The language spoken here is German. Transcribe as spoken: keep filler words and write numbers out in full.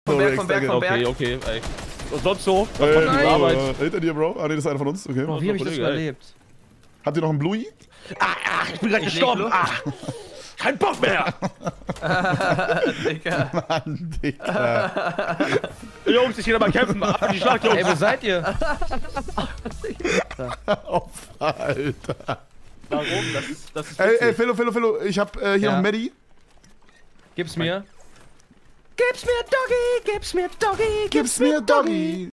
Vom Berg, vom Berg, vom Berg. Okay, okay, ey. Und sonst so? Was Ey, macht die Bro, Arbeit? äh, hinter dir, Bro. Ah, nee, das ist einer von uns. Okay. Oh, wie hab ich das Kollege, ey. überlebt? Habt ihr noch einen Bluey? Ah, ah, ich bin gleich Ich gestorben. leg Ah, kein Bock mehr. Digga. Mann, Digga. Jungs, ich geh da mal kämpfen. Ab in die Schlacht, Jungs. Ey, wo seid ihr? Auf, Alter. Warum? Das ist, das ist Ey, ey, witzig. Philo, Philo, Philo. Ich hab äh, hier Ja. noch einen Medi. Gib's mir. Gib's mir, Doggy, gib's mir, Doggy, Gib's mir, Doggy.